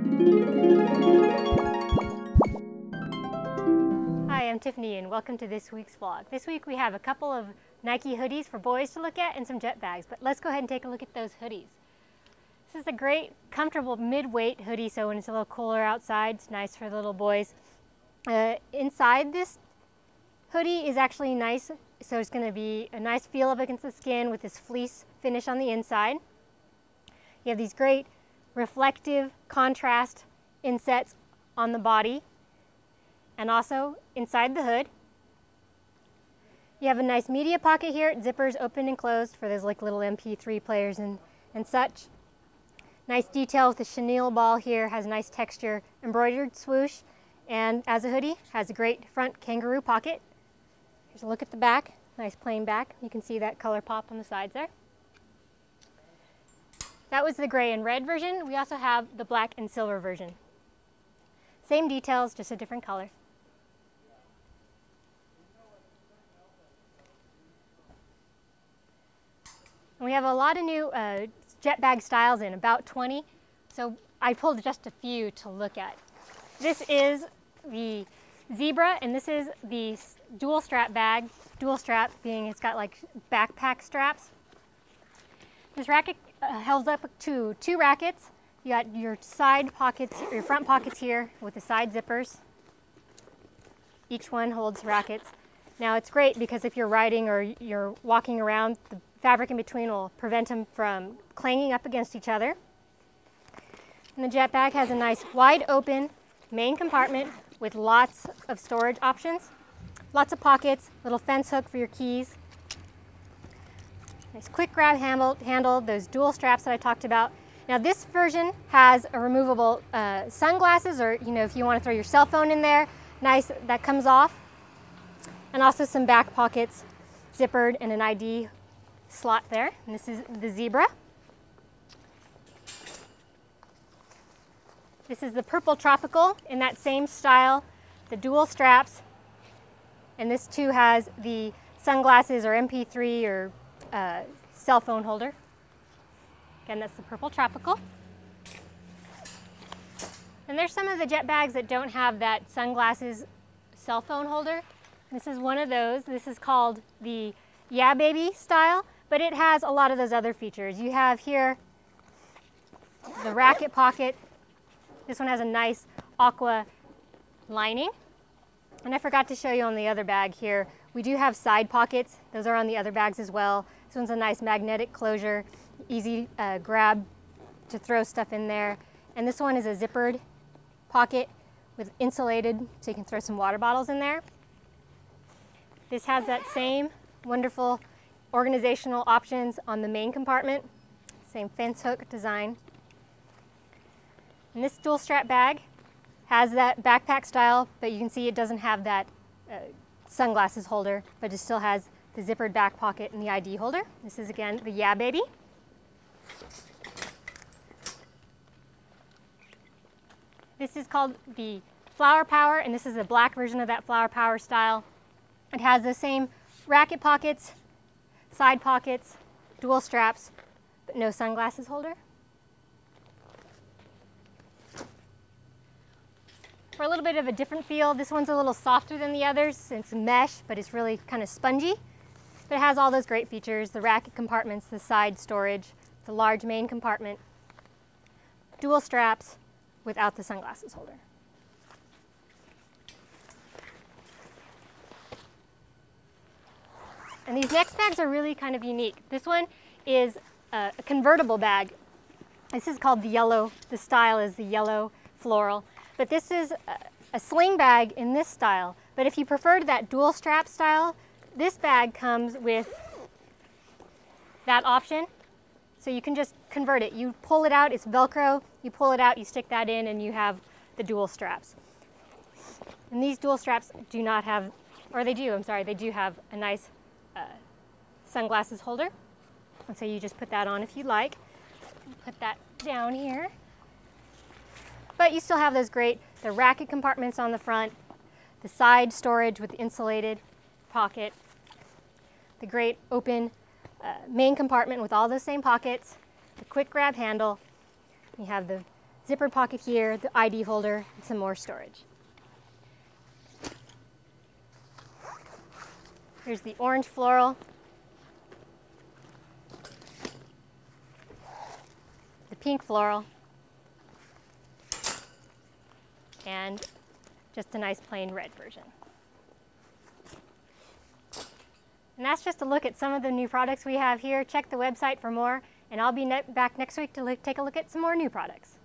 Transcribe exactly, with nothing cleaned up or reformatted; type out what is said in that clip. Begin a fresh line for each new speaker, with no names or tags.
Hi, I'm Tiffany and welcome to this week's vlog. This week we have a couple of Nike hoodies for boys to look at and some jet bags, but let's go ahead and take a look at those hoodies. This is a great, comfortable mid-weight hoodie, so when it's a little cooler outside, it's nice for the little boys. Uh, inside this hoodie is actually nice, so it's going to be a nice feel up against the skin with this fleece finish on the inside. You have these great reflective contrast insets on the body and also inside the hood. You have a nice media pocket here, zippers open and closed for those like little M P three players and, and such. Nice detail with the chenille ball here, has a nice texture, embroidered swoosh, and as a hoodie, has a great front kangaroo pocket. Here's a look at the back, nice plain back. You can see that color pop on the sides there. That was the gray and red version. We also have the black and silver version. Same details, just a different color. And we have a lot of new uh, jet bag styles in, about twenty. So I pulled just a few to look at. This is the Zebra, and this is the dual strap bag. Dual strap being it's got like backpack straps. This racket uh, holds up to two rackets. You got your side pockets, your front pockets here with the side zippers. Each one holds rackets. Now it's great because if you're riding or you're walking around, the fabric in between will prevent them from clanging up against each other. And the jet bag has a nice wide open main compartment with lots of storage options. Lots of pockets, little fence hook for your keys. Nice quick grab handle, handle, those dual straps that I talked about. Now this version has a removable uh, sunglasses, or you know, if you want to throw your cell phone in there, nice, that comes off. And also some back pockets, zippered, and an I D slot there. And this is the Zebra. This is the Purple Tropical in that same style, the dual straps. And this too has the sunglasses or M P three or uh, cell phone holder. Again, that's the Purple Tropical. And there's some of the jet bags that don't have that sunglasses cell phone holder. This is one of those. This is called the Yeah Baby style, but it has a lot of those other features. You have here the racket pocket. This one has a nice aqua lining. And I forgot to show you on the other bag here, we do have side pockets. Those are on the other bags as well. This one's a nice magnetic closure, easy uh, grab to throw stuff in there. And this one is a zippered pocket with insulated, so you can throw some water bottles in there. This has that same wonderful organizational options on the main compartment, same fence hook design. And this dual strap bag has that backpack style, but you can see it doesn't have that uh, sunglasses holder, but it still has the zippered back pocket and the I D holder. This is again the Yeah Baby. This is called the Flower Power, and this is a black version of that Flower Power style. It has the same racket pockets, side pockets, dual straps, but no sunglasses holder. For a little bit of a different feel, this one's a little softer than the others. It's mesh, but it's really kind of spongy. But it has all those great features, the racket compartments, the side storage, the large main compartment, dual straps without the sunglasses holder. And these next bags are really kind of unique. This one is a, a convertible bag. This is called the yellow, the style is the yellow floral. But this is a, a sling bag in this style. But if you preferred that dual strap style, this bag comes with that option. So you can just convert it. You pull it out, it's Velcro, you pull it out, you stick that in, and you have the dual straps. And these dual straps do not have, or they do, I'm sorry, they do have a nice uh, sunglasses holder. And so you just put that on if you like. Put that down here. But you still have those great, the racket compartments on the front, the side storage with the insulated pocket, the great open uh, main compartment with all those same pockets, the quick grab handle. You have the zipper pocket here, the I D holder, and some more storage. Here's the orange floral, the pink floral, and just a nice plain red version. And that's just a look at some of the new products we have here. Check the website for more, and I'll be ne- back next week to take a look at some more new products.